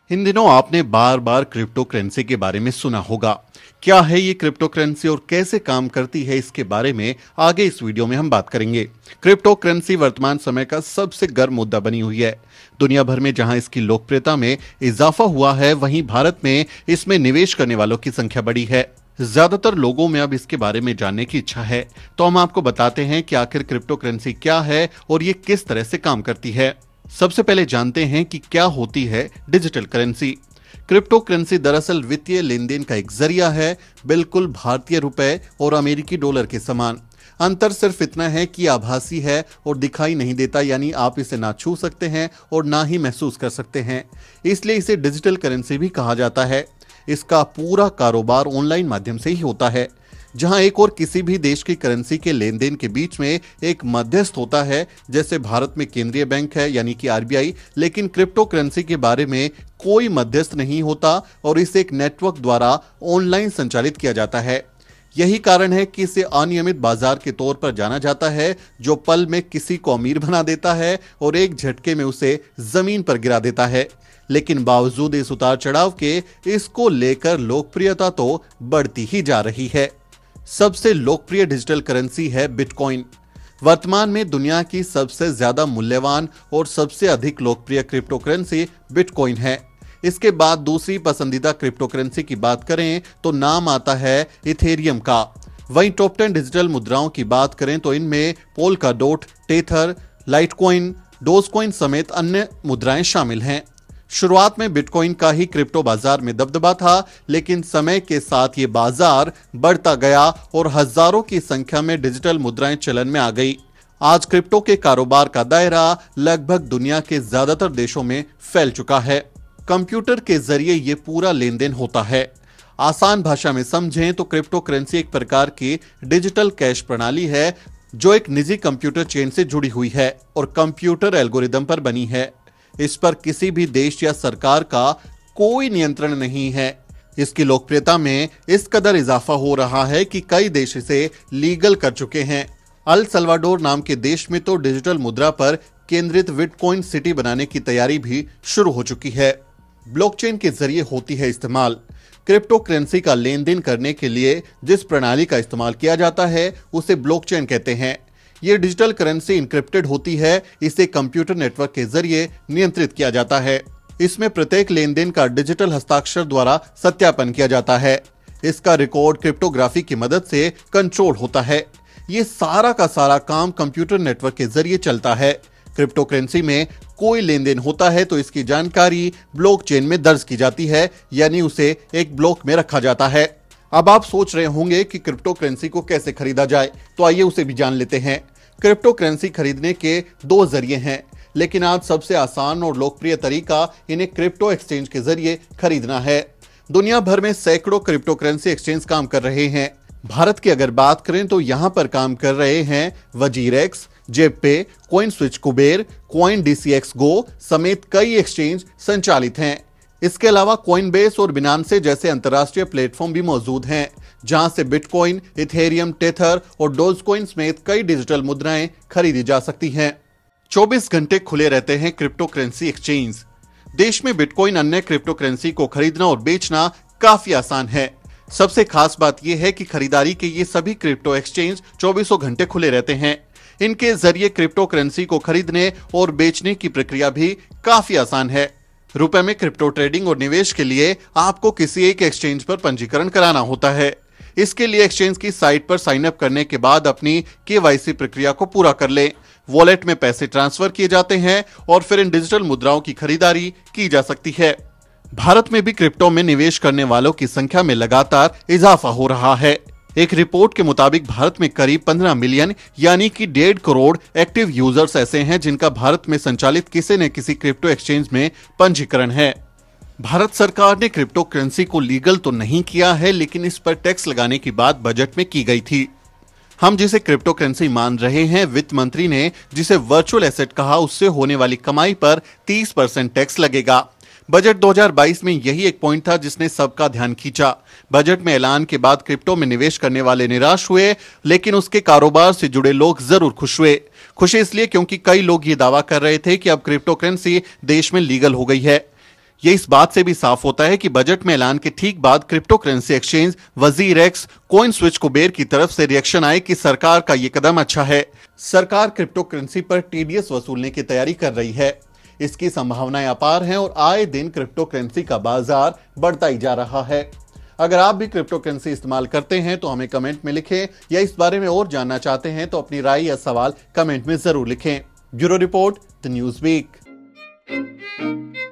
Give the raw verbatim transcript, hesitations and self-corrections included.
इन दिनों आपने बार बार crypto currency के बारे में सुना होगा। क्या है ये क्रिप्टो करेंसी और कैसे काम करती है, इसके बारे में आगे इस वीडियो में हम बात करेंगे। क्रिप्टो करेंसी वर्तमान समय का सबसे गर्म मुद्दा बनी हुई है। दुनिया भर में जहां इसकी लोकप्रियता में इजाफा हुआ है, वहीं भारत में इसमें निवेश करने वालों की संख्या बढ़ी है। ज्यादातर लोगों में अब इसके बारे में जानने की इच्छा है, तो हम आपको बताते हैं कि आखिर क्रिप्टो करेंसी क्या है और ये किस तरह से काम करती है। सबसे पहले जानते हैं कि क्या होती है डिजिटल करेंसी। क्रिप्टो करेंसी दरअसल वित्तीय लेन देन का एक जरिया है, बिल्कुल भारतीय रुपए और अमेरिकी डॉलर के समान। अंतर सिर्फ इतना है कि आभासी है और दिखाई नहीं देता, यानी आप इसे ना छू सकते हैं और ना ही महसूस कर सकते हैं, इसलिए इसे डिजिटल करेंसी भी कहा जाता है। इसका पूरा कारोबार ऑनलाइन माध्यम से ही होता है, जहां एक और किसी भी देश की करेंसी के लेन देन के बीच में एक मध्यस्थ होता है। जैसे भारत में केंद्रीय बैंक है यानी कि आरबीआई, लेकिन क्रिप्टो करेंसी के बारे में कोई मध्यस्थ नहीं होता और इसे एक नेटवर्क द्वारा ऑनलाइन संचालित किया जाता है। यही कारण है कि इसे अनियमित बाजार के तौर पर जाना जाता है, जो पल में किसी को अमीर बना देता है और एक झटके में उसे जमीन पर गिरा देता है। लेकिन बावजूद इस उतार चढ़ाव के, इसको लेकर लोकप्रियता तो बढ़ती ही जा रही है। सबसे लोकप्रिय डिजिटल करेंसी है बिटकॉइन। वर्तमान में दुनिया की सबसे ज्यादा मूल्यवान और सबसे अधिक लोकप्रिय क्रिप्टो करेंसी बिटकॉइन है। इसके बाद दूसरी पसंदीदा क्रिप्टो करेंसी की बात करें तो नाम आता है इथेरियम का। वहीं टॉप टेन डिजिटल मुद्राओं की बात करें तो इनमें पोल्काडॉट, टेथर, लाइटकॉइन, डोजकॉइन समेत अन्य मुद्राएं शामिल हैं। शुरुआत में बिटकॉइन का ही क्रिप्टो बाजार में दबदबा था, लेकिन समय के साथ ये बाजार बढ़ता गया और हजारों की संख्या में डिजिटल मुद्राएं चलन में आ गई। आज क्रिप्टो के कारोबार का दायरा लगभग दुनिया के ज्यादातर देशों में फैल चुका है। कंप्यूटर के जरिए ये पूरा लेन देन होता है। आसान भाषा में समझें तो क्रिप्टो करेंसी एक प्रकार की डिजिटल कैश प्रणाली है, जो एक निजी कंप्यूटर चेन से जुड़ी हुई है और कंप्यूटर एल्गोरिदम पर बनी है। इस पर किसी भी देश या सरकार का कोई नियंत्रण नहीं है। इसकी लोकप्रियता में इस कदर इजाफा हो रहा है कि कई देश इसे लीगल कर चुके हैं। अल सल्वाडोर नाम के देश में तो डिजिटल मुद्रा पर केंद्रित बिटकॉइन सिटी बनाने की तैयारी भी शुरू हो चुकी है। ब्लॉकचेन के जरिए होती है इस्तेमाल। क्रिप्टो करेंसी का लेन देन करने के लिए जिस प्रणाली का इस्तेमाल किया जाता है उसे ब्लॉकचेन कहते हैं। यह डिजिटल करेंसी इंक्रिप्टेड होती है, इसे कंप्यूटर नेटवर्क के जरिए नियंत्रित किया जाता है। इसमें प्रत्येक लेन देन का डिजिटल हस्ताक्षर द्वारा सत्यापन किया जाता है। इसका रिकॉर्ड क्रिप्टोग्राफी की मदद से कंट्रोल होता है। ये सारा का सारा काम कंप्यूटर नेटवर्क के जरिए चलता है। क्रिप्टो करेंसी में कोई लेन देन होता है तो इसकी जानकारी ब्लॉकचेन में दर्ज की जाती है, यानी उसे एक ब्लॉक में रखा जाता है। अब आप सोच रहे होंगे कि क्रिप्टो करेंसी को कैसे खरीदा जाए, तो आइए उसे भी जान लेते हैं। क्रिप्टो करेंसी खरीदने के दो जरिए हैं, लेकिन आज सबसे आसान और लोकप्रिय तरीका इन्हें क्रिप्टो एक्सचेंज के जरिए खरीदना है। दुनिया भर में सैकड़ों क्रिप्टो करेंसी एक्सचेंज काम कर रहे हैं। भारत की अगर बात करें तो यहां पर काम कर रहे हैं WazirX, ZebPay, CoinSwitch Kuber, CoinDCX Go समेत कई एक्सचेंज संचालित हैं। इसके अलावा कॉइनबेस और बिनांसे जैसे अंतर्राष्ट्रीय प्लेटफॉर्म भी मौजूद हैं, जहां से बिटकॉइन, इथेरियम, टेथर और डोजकॉइन समेत कई डिजिटल मुद्राएं खरीदी जा सकती हैं। चौबीस घंटे खुले रहते हैं क्रिप्टो करेंसी एक्सचेंज। देश में बिटकॉइन अन्य क्रिप्टो करेंसी को खरीदना और बेचना काफी आसान है। सबसे खास बात यह है कि खरीदारी के ये सभी क्रिप्टो एक्सचेंज चौबीसों घंटे खुले रहते हैं। इनके जरिए क्रिप्टो करेंसी को खरीदने और बेचने की प्रक्रिया भी काफी आसान है। रुपए में क्रिप्टो ट्रेडिंग और निवेश के लिए आपको किसी एक एक्सचेंज पर पंजीकरण कराना होता है। इसके लिए एक्सचेंज की साइट पर साइन अप करने के बाद अपनी केवाईसी प्रक्रिया को पूरा कर लें। वॉलेट में पैसे ट्रांसफर किए जाते हैं और फिर इन डिजिटल मुद्राओं की खरीदारी की जा सकती है। भारत में भी क्रिप्टो में निवेश करने वालों की संख्या में लगातार इजाफा हो रहा है। एक रिपोर्ट के मुताबिक भारत में करीब पंद्रह मिलियन यानी कि डेढ़ करोड़ एक्टिव यूजर्स ऐसे हैं जिनका भारत में संचालित किसी न किसी क्रिप्टो एक्सचेंज में पंजीकरण है। भारत सरकार ने क्रिप्टो करेंसी को लीगल तो नहीं किया है, लेकिन इस पर टैक्स लगाने की बात बजट में की गई थी। हम जिसे क्रिप्टो करेंसी मान रहे हैं, वित्त मंत्री ने जिसे वर्चुअल एसेट कहा, उससे होने वाली कमाई पर तीस परसेंट टैक्स लगेगा। बजट दो हज़ार बाईस में यही एक पॉइंट था जिसने सबका ध्यान खींचा। बजट में ऐलान के बाद क्रिप्टो में निवेश करने वाले निराश हुए, लेकिन उसके कारोबार से जुड़े लोग जरूर खुश हुए। खुश इसलिए क्योंकि कई लोग ये दावा कर रहे थे कि अब क्रिप्टो करेंसी देश में लीगल हो गई है। ये इस बात से भी साफ होता है कि बजट में ऐलान के ठीक बाद crypto currency exchange WazirX CoinSwitch Kuber की तरफ से रिएक्शन आए कि सरकार का ये कदम अच्छा है। सरकार क्रिप्टो करेंसी पर टीडीएस वसूलने की तैयारी कर रही है। इसकी संभावनाएं अपार हैं और आए दिन क्रिप्टो करेंसी का बाजार बढ़ता ही जा रहा है। अगर आप भी क्रिप्टो करेंसी इस्तेमाल करते हैं तो हमें कमेंट में लिखें, या इस बारे में और जानना चाहते हैं तो अपनी राय या सवाल कमेंट में जरूर लिखें। Bureau report, the news week.